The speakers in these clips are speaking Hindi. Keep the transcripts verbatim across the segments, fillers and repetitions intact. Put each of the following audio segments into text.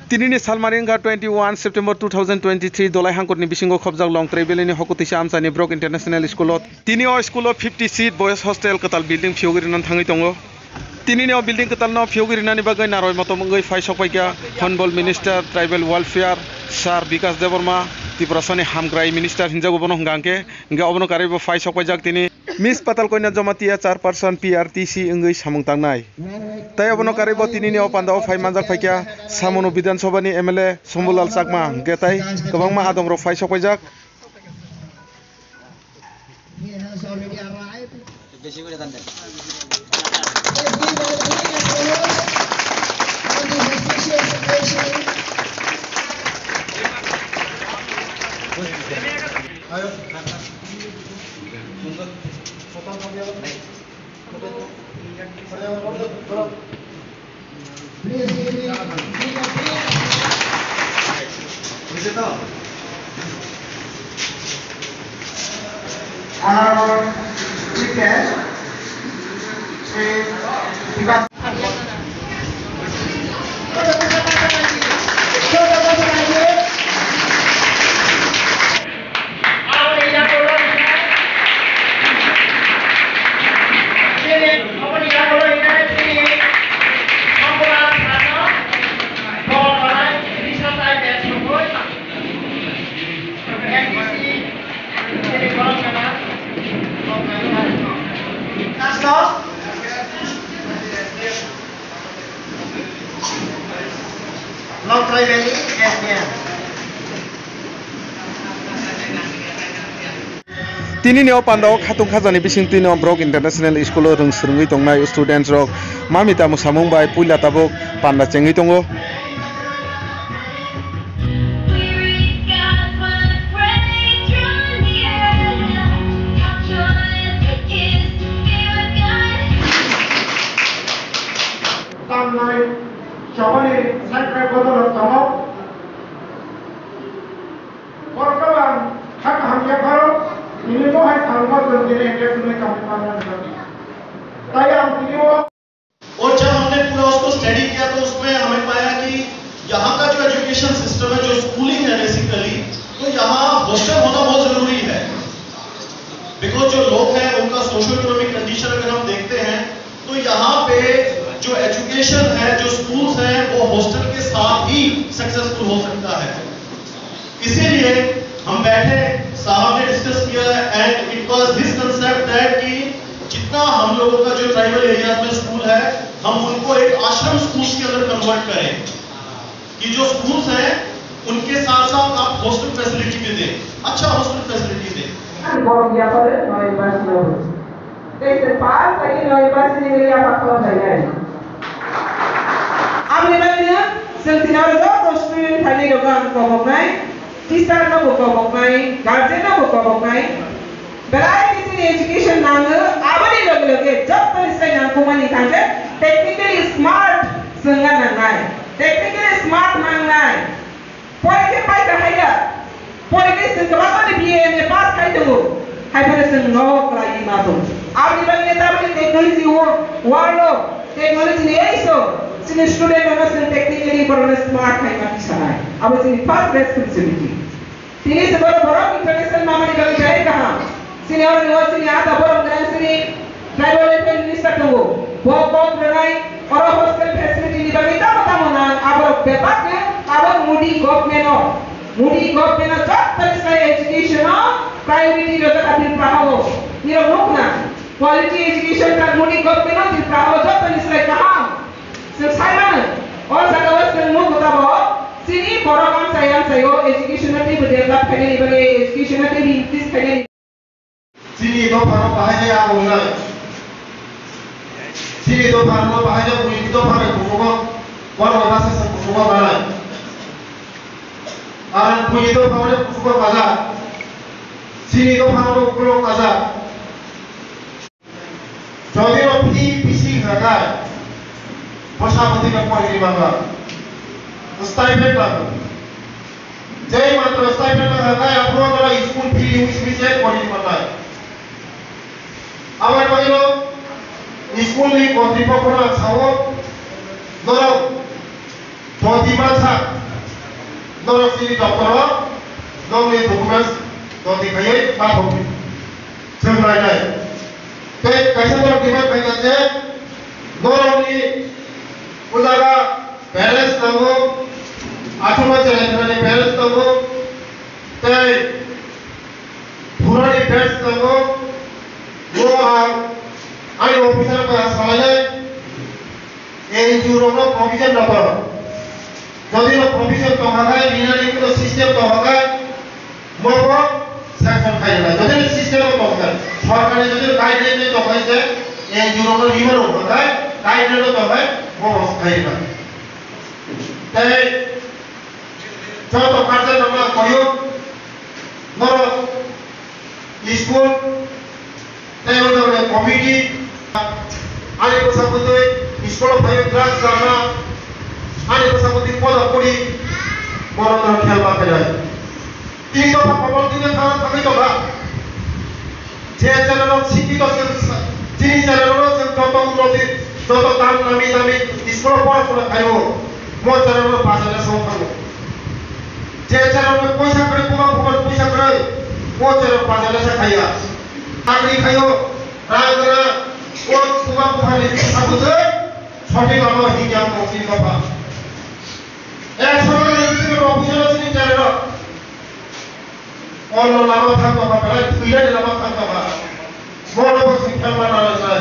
Tinini Salmaringa twenty-one September two thousand twenty-three dolai hangkotni bisingo khobjak long travelini hokutisa amsani Brok International School tini o school fifty seat boys hostel katal building phiogiri nan thangi tongo tinini o building katal no phiogiri nani bagai naroi motom ngai phai sokpaika honorable minister tribal welfare sir Vikas Deborma Tiprasani hamgrai minister hinjago bono hangke nga obono karibo phai sokpaijak tini Miss Patal koina jamatia four person P R T C ngai samung tangnai tai obono karibo tinini o pandao phai manjak phaikya samono Vidhan Sabha ni M L A Sombulal Sakma getai kobangma adom ro phai sokpaijak Honorable Vikas Vikas Long Travelling S D M. Tinini o pandao khatung khajani bising tini o Brok International School rung srungui tongnai students rok mamita musamung bai puila tabuk panda chengi tongo Jawani sakra kodol tomo korkalan hak hamya karo ini तो है थालमा संजीने इंडेक्स में कंपनी में ताया हम तीनों और जब हमने पूरा उसको स्टडी किया तो उसमें हमें पाया कि यहाँ का जो एजुकेशन सिस्टम है जो स्कूलिंग है बेसिकली तो यहाँ हॉस्टल होना बहुत जरूरी है बिकॉज जो लोग हैं उनका सोशल इकोनॉमिक कंडीशन अगर हम देखते हैं तो यहाँ पे जो एजुकेशन है जो स्कूल्स हैं वो हॉस्टल के साथ ही सक्सेसफुल हो सकता है इसीलिए हम बैठे साहब ने डिस्कस किया and it was this concept that कि जितना हम लोगों का जो ट्राइबल एरियाज में स्कूल है हम उनको एक आश्रम स्कूल्स के अंदर कन्वर्ट करें कि जो स्कूल्स हैं उनके साथ साथ आप हॉस्टल फैसिलिटी भी दें अच्छा हॉस्टल फैसिलिटी दें बहुत या पर नई बस लो देखते पास कहीं नई बस नहीं गई आप आपको जाइए अब लेवल सेंटिनल जो स्टूडेंट खाली लोगों को बोलना teacher na buka bokai, guardian na buka bokai. Berai किसी ने education नांग आबरी लोग लोगे जब तक इसका नाम कुमानी कांचे technically smart संगा नंगाए technically smart नंगाए पढ़े के पाई कर है पढ़े के संग बात ने B A में पास खाई तो है फिर संग नो कराई ना तो आबरी लोग ने ताबरी technology वो वालो technology ने ऐसो sini student orang sini technically berorang smart hai mati sana hai अब sini first responsibility sini sebab borong international mama ni kami cari कहाँ sini orang luar sini ada borong dengan sini tribal welfare minister tu वो बहुत बड़ाई और hostel facility ni bagi tahu tahu mana अब बेपाक है अब moody government हो moody government हो जब तक इसका education हो priority जो तक अभी प्राहो ये लोग ना quality education का moody government हो जिस प्राहो जब तक इसका कहाँ Sesaiman, orang sekarang semua kata bahawa sini program saya saya education nanti berdevelop kali ni bagi education nanti increase kali ni. Sini itu baru bahaya yang mulai. Sini itu baru bahaya pun itu baru kusuka, baru bahasa kusuka balai. Aran pun itu baru kusuka kaza. Sini itu baru kusuka kaza. Jadi orang P P C kerja. Pasapati ka pagi bangga. Stipend lagu. Jadi matra stipend lagu kaya apro kalau school fee which we say pagi matai. Awal pagi lo school ni kontripa pura sawo. Dorong. Todi masa Norok sini dokter, nomor dokumen, nomor kaya, apa pun, semua ada. Tapi kaisa norok di mana kaya je, norok ni, usaha balance tahu, asal jalan ni balance tahu, tapi purani balance tahu, gua ani officer ko asal এই জুরোনো প্রভিশন নকর যদি নো প্রভিশন তো হাগায় বিনানি কোনো সিস্টেম তো হাগায় মব স্যাংশন খাই না যদি সিস্টেম তো হাগায় সরকারি যদি গাইডলাইন তো হইছে এই জুরোনো লিভার হাগায় গাইডলাইন তো হয় মব খাই না তাই যত কাজে আমরা কইও নর স্কুল তাই ওদের কমিটি আরে কথা বলতে Sekolah bayu kelas sama, ada bersama di pola puri, orang orang khel pakai lagi. Ini tu apa pun tidak tahu pakai tu lah. Jaya jalan orang sini tu sem, sini jalan orang sem contoh roti, contoh tam nami nami, sekolah pola pola kayu, mau jalan orang pasal semua kayu. Jaya jalan orang puasa kere, pulang pulang puasa kere, mau jalan pasal saya kaya. Agri kayu, raga, orang pulang pulang ini aku tu. সঠিক আমরা হিজাব মুক্তি কথা এক সরকার ইনস্টিটিউট অফিসার আছেন জানেন অন্য লাভ থাকতে হবে তুইলে লাভ থাকতে হবে বড় বড় শিক্ষা মানা যায়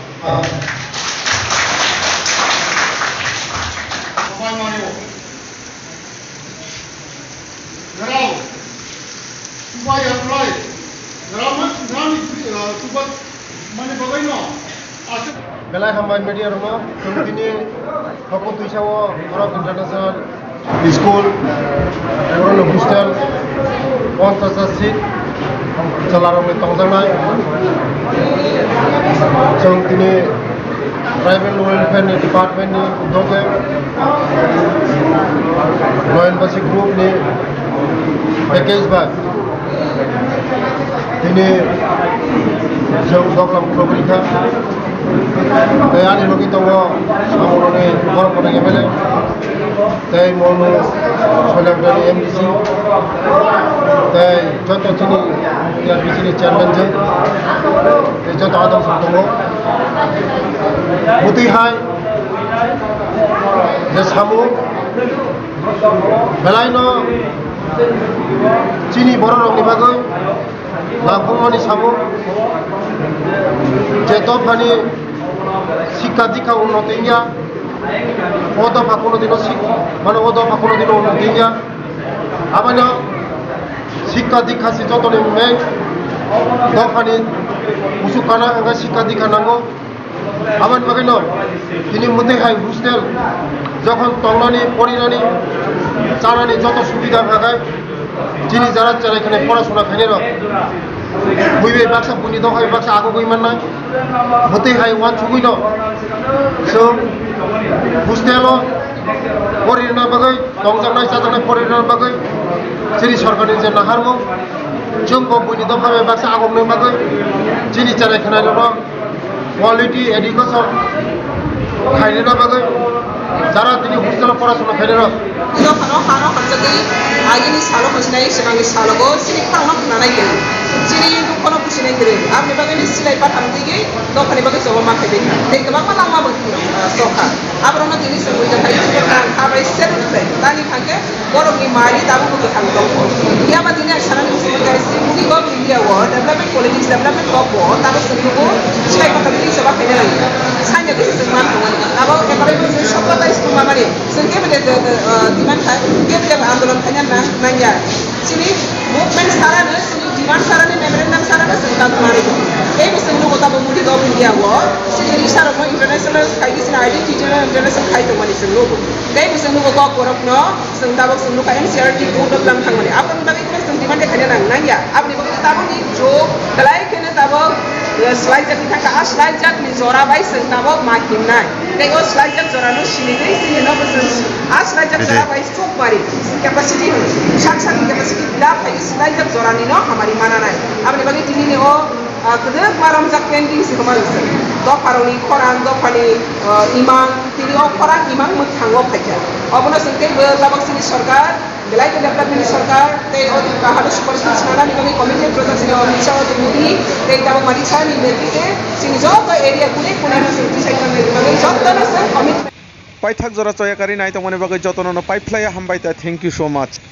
সময় মানিও গরাও তুবাই এমপ্লয় গরাও মানে নামি তুবা মানে বগাই না আছে Belai hambai media rumah, kini aku tu isawo orang international school, orang hostel, orang tersasih, celaram ni tanggung jawab. Jom kini private welfare department ni untuk law embassy group ni package bag. Kini jom doklam properika. Kaya ni logi tunggu, kamu ni orang orang yang bela, kaya mau solat dari M D C, kaya contoh sini yang di sini chairman je, kaya contoh ada tunggu, putih hai, jesamu, belai no, sini borong orang ni bagai, lampung ni samu, cetok pani শিক্ষা দীক্ষা উন্নতি ইয়া ওদ কোনো দিনও মানে ওদ কোনো দিনও উন্নতি ইয়া আবার শিক্ষা দীক্ষা সে যত মেঘ দফানি উঁচু কানা হাঙ্গা শিক্ষা দীক্ষা নাঙ্গো আবার বাকি ন তিনি মধ্যে হাই হোস্টেল যখন তংনানি পরিনানি চানানি যত সুবিধা হাগায় যিনি যারা যারা এখানে পড়াশোনা খাইনে বইবে বাক্সা বুনি দখাই বাক্সা আগো বইমান না হতে হাই ওয়ান চুগুই ন সো হোস্টেল পরিনা বাগৈ দংজানাই চাজানাই পরিনা বাগৈ যিনি সরকারি যে নাহারগো जोंखौ बुनि दफाय बाक्सा आगमनो बागै जिनि जानाय खोनाय न क्वालिटी एडुकेशन खायनो बागै যারা তিনি হোস্টেলে পড়াশোনা খাইনে र no khano khano khajagi agini salo khosnai sibangi salogo sini khangma nanai ke sini kono kusinai kere apni bagani silai patam dige dokani bagai sobo ma khebe dei kebang ma langma bagi soka abrona dini semui da kai kan abai seru pe tani khake borong ni mari tabu ko khang dong ya ma dini asana ni semui guys mugi go india wo development politics development ko bo tabu semui silai patam dige soba khebe lagi sanya ke semua abo ekare sokotai semua mari sengke bede demand hai dia jab आंदोलन khanya na nanya sini movement sara na sini demand sara ni memorandum sara na sengka mari ei bising no kota bumudi go india wo sini sara mo international kai sini I D T international kai to mani sing logo ei bising no ko korap no sengta bak sing no kai N C R T ko dot lam thang mani apun bagi ko sing demand khanya na nanya apni bagi tabo ni jo kalai kene tabo slide jat thaka a slide jat ni zora bai sengta bo makin nai ei o slide jat zora no sini dei sini no bising a slide jat zora bai stop mari capacity shaksan capacity bila hai slide jat zora ni no hamari mana nai apni bagi tini ne o kede maram jak painting si kamar se do paroni koran do pani imam tini o koran imam muthango phaja obona singke labak sini sarkar belai ke development sarkar te harus supervisi senada ni kami komite produk sini bisa untuk budi te tahu maricha ni netite sini job area kulit kulit sini saya kami kami job tanah sen komite Paithak jora choyakari nai tongmani bagai jotono no pipeline hambaita thank you so much.